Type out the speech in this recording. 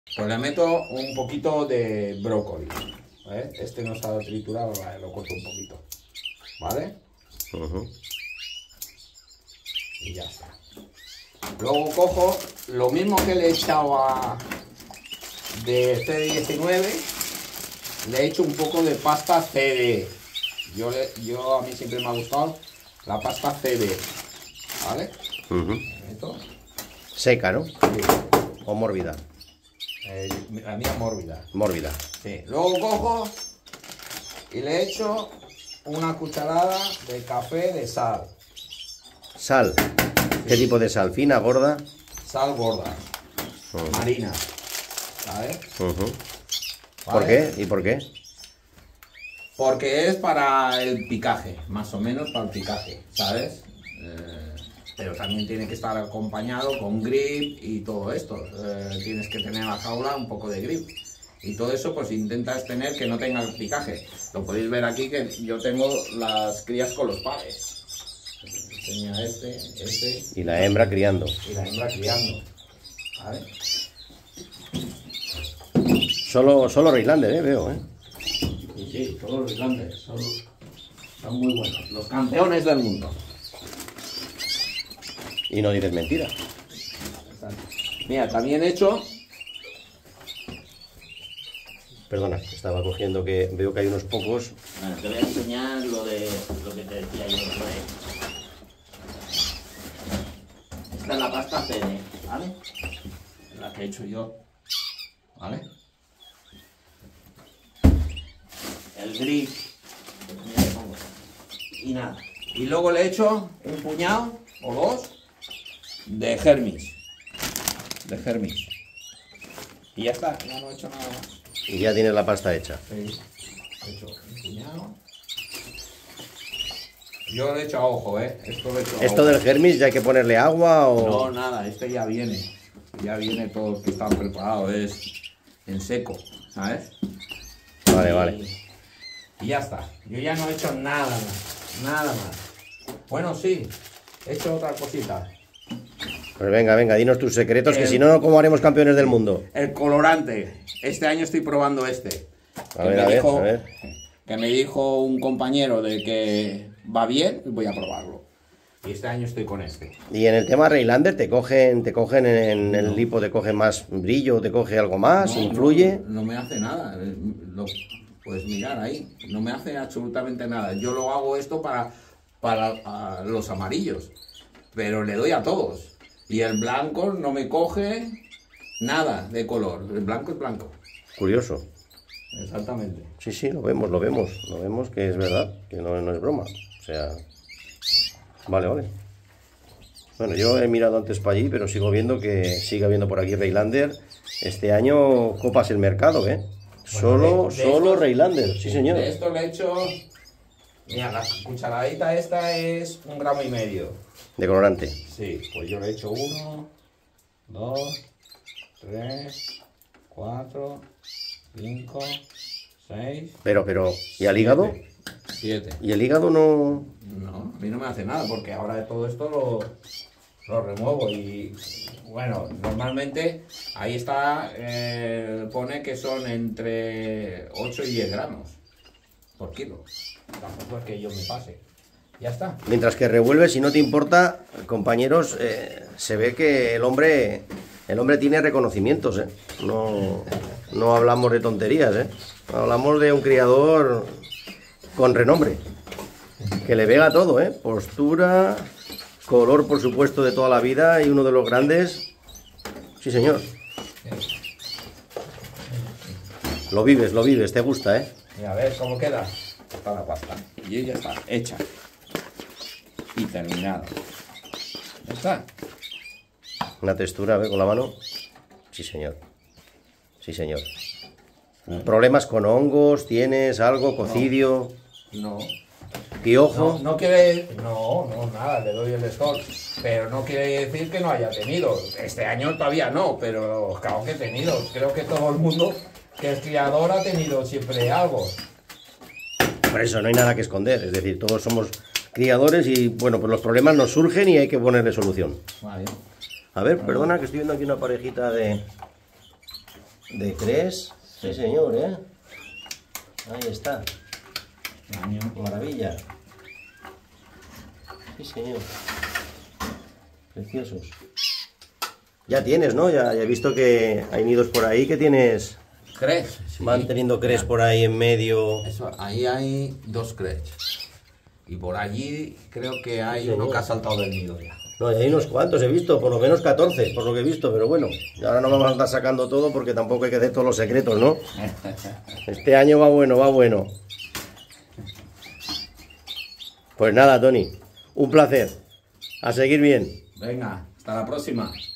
Pues le meto un poquito de brócoli. ¿Vale? Este no está triturado, vale, lo corto un poquito. ¿Vale? Y ya está. Luego cojo lo mismo que le he echado de CD19, le he hecho un poco de pasta CD. Yo a mí siempre me ha gustado la pasta CD. ¿Vale? Seca, ¿no? Sí. ¿O mórbida? La mía mórbida. Mórbida. Sí. Luego cojo y le echo una cucharada de café de sal. Sal. ¿Qué tipo de sal? ¿Fina, gorda? Sal gorda. Marina. ¿Sabes? ¿Por qué? ¿Y por qué? Porque es para el picaje, más o menos para el picaje, ¿sabes? Pero también tiene que estar acompañado con grip y todo esto. Tienes que tener en la jaula un poco de grip. Y todo eso pues intentas tener que no tenga el picaje. Lo podéis ver aquí que yo tengo las crías con los pares. Enseña este. Y la hembra criando. Y la hembra criando. ¿Vale? Solo Rhinelander, veo, Sí, todos los Rhinelander son muy buenos. Los campeones del mundo. Y no dices mentira. Mira, también he hecho... Perdona, estaba cogiendo que veo que hay unos pocos. Bueno, te voy a enseñar lo que te decía yo. Esta es la pasta CD, ¿vale? La que he hecho yo, ¿vale? El grip, mira, le pongo. Y nada. Y luego le he hecho un puñado o dos de Hermes. Y ya está, ya no he hecho nada más. Y ya tienes la pasta hecha. Sí, he hecho un puñado. Yo le he hecho a ojo, Esto le he hecho a ¿Esto ojo. del Hermes ya hay que ponerle agua o...? No, nada, este ya viene. Ya viene todo que está preparado, es en seco, ¿sabes? Vale. Y ya está. Yo ya no he hecho nada más. Nada más. Bueno, sí, he hecho otra cosita. Pues venga, dinos tus secretos, que si no, ¿cómo haremos campeones del mundo? El colorante. Este año estoy probando este. A ver. Que me dijo un compañero de que va bien, voy a probarlo. Y este año estoy con este. Y en el tema Rhinelander, ¿te cogen en el lipo, te coge más brillo, te coge algo más, influye? No me hace nada. Puedes mirar ahí. No me hace absolutamente nada. Yo lo hago esto para los amarillos. Pero le doy a todos. Y el blanco no me coge nada de color. El blanco es blanco. Curioso. Exactamente. Sí, lo vemos que es verdad, que no es broma. O sea, vale. Bueno, yo he mirado antes para allí, pero sigo viendo que sigue habiendo por aquí Rhinelander. Este año copas el mercado, Solo Rhinelander, sí señor. De esto le he hecho... Mira, la cucharadita esta es 1,5 gramos. De colorante. Sí, pues yo le he hecho 1, 2, 3, 4, 5, 6... Pero, ¿y al hígado? 7. ¿Y el hígado no...? No, a mí no me hace nada, porque ahora de todo esto lo remuevo y... Bueno, normalmente ahí está, pone que son entre 8 y 10 gramos por kilo. Tampoco es que yo me pase. Ya está. Mientras que revuelves, si no te importa, compañeros, se ve que el hombre tiene reconocimientos, No hablamos de tonterías, Hablamos de un criador con renombre, que le pega todo, Postura, color, por supuesto, de toda la vida y uno de los grandes. Sí, señor. Lo vives, te gusta, Y a ver cómo queda. Está la pasta. Y ya está, hecha. Y terminada. Ya está. Una textura, a ver, con la mano. Sí, señor. ¿Problemas con hongos? ¿Tienes algo? ¿Cocidio? No. ¿Piojo? No quiere... No, nada, le doy el stock. Pero no quiere decir que no haya tenido. Este año todavía no, pero claro que he tenido. Creo que todo el mundo que es criador ha tenido siempre algo. Por eso no hay nada que esconder. Es decir, todos somos criadores y, bueno, pues los problemas nos surgen y hay que ponerle solución. Vale. A ver, perdona, que estoy viendo aquí una parejita de De cres, sí señor, ¿eh? Ahí está. Maravilla. Sí señor. Preciosos. Ya tienes, ¿no? Ya he visto que hay nidos por ahí que tienes... Cres. Sí. Van teniendo cres por ahí en medio. Eso, ahí hay 2 cres. Y por allí creo que hay uno que ha saltado del nido ya. No, hay unos cuantos he visto, por lo menos 14, por lo que he visto, pero bueno. Y ahora no vamos a estar sacando todo porque tampoco hay que hacer todos los secretos, ¿no? Este año va bueno, va bueno. Pues nada, Tony, un placer. A seguir bien. Venga, hasta la próxima.